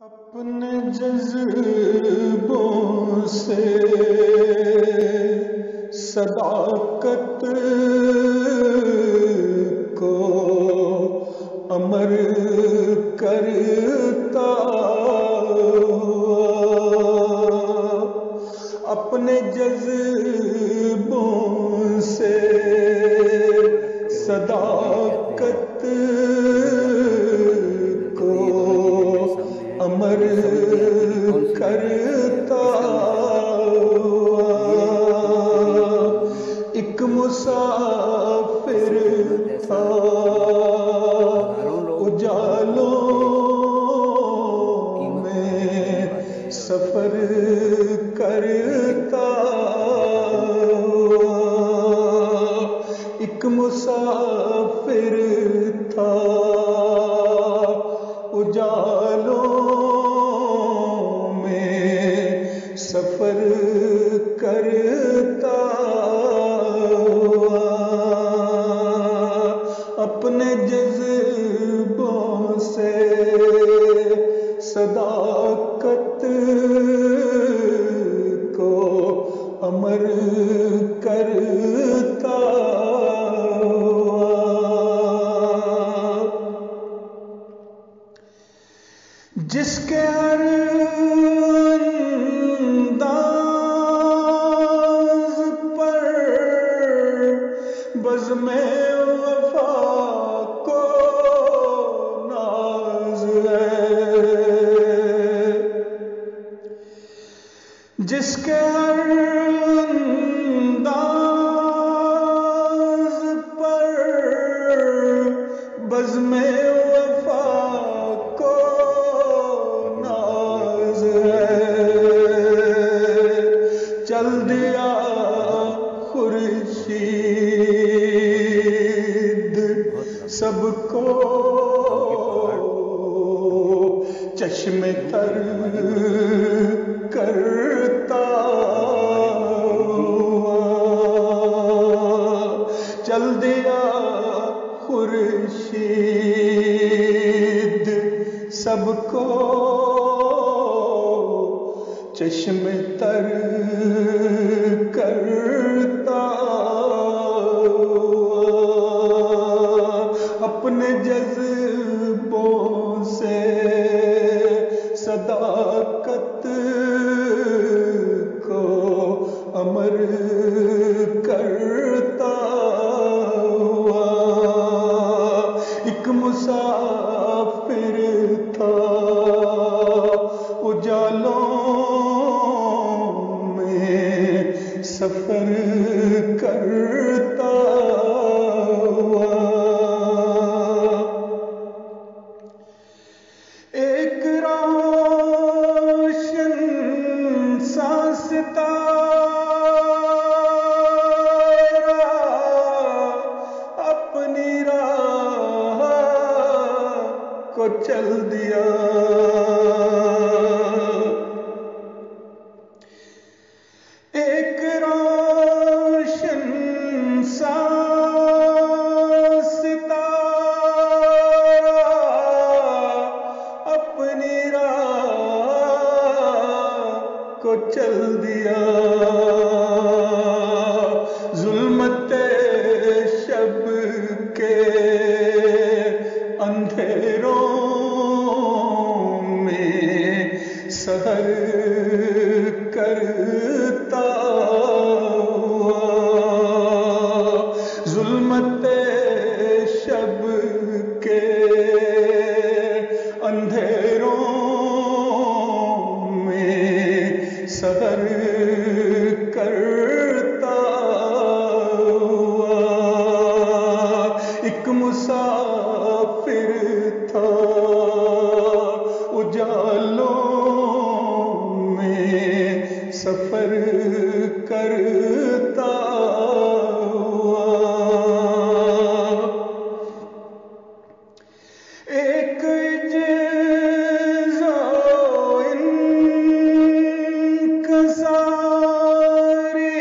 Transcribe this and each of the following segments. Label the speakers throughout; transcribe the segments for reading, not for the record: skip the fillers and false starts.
Speaker 1: اپنے جذبوں سے صداقت کو امر کرتا اپنے جذبوں سے صداقت کو امر کرتا ایک مسافر تھا اجالوں میں سفر کرتا ایک مسافر تھا اجالوں سفر کرتا اپنے جذبوں سے صداقت کو امر کرتا جس کے ہر بزم وفا کو ناز ہے جس کے ہر انداز پر بزم وفا کو ناز ہے چل دیا خورشید سب کو چشم تر کرتا چل دیا خورشید سب کو چشم تر کرتا اپنے جذبوں سے صداقت کو امر کرتا ایک مسافر تھا اجالوں میں سفر کرتا ایک روشن سا ستارہ اپنی راہ کو چل دیا ایک روشن سا کو چل دیا ظلمت شب کے اندھیروں میں سحر کرتا ظلمت شب کے اندھیروں سحر کرتا ایک مسافر تھا اجالوں میں سفر کرتا ایک ساری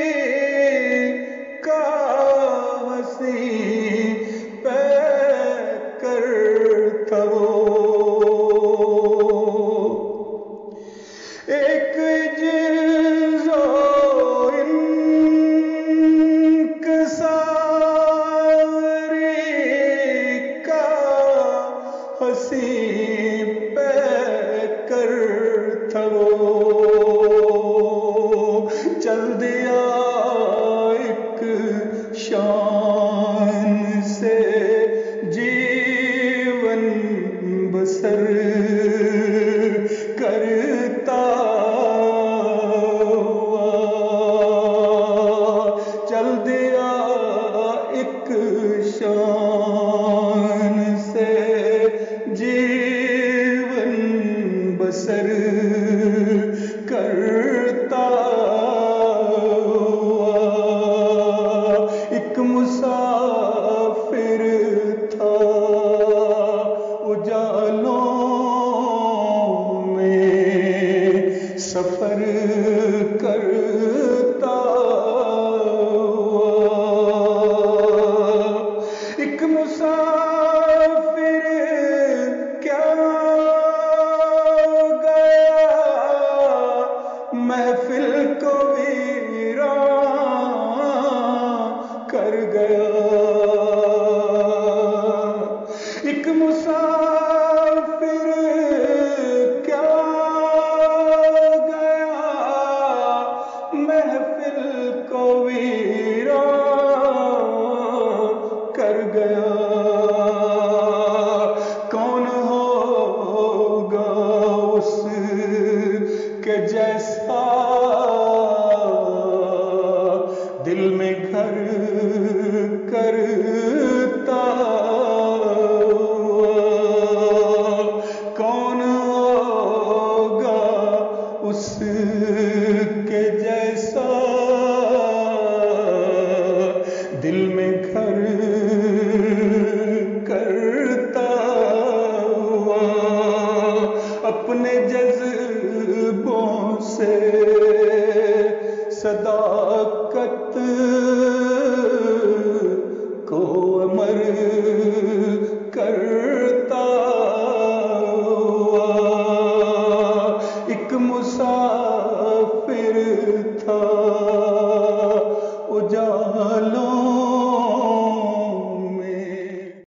Speaker 1: بسر کرتا ہوا ایک مسافر تھا اجالوں میں سفر کرتا ہوا ایک مسافر کیا گیا محفل کو ویران کر گیا ایک مسافر کیا گیا محفل کو ویران کر گیا کون ہوگا اس کے جیسا دل میں گھر کرتا ہوا کون ہوگا اس کے جیسا دل میں گھر کرتا ہوا اپنے جذبوں سے صداقت کو امر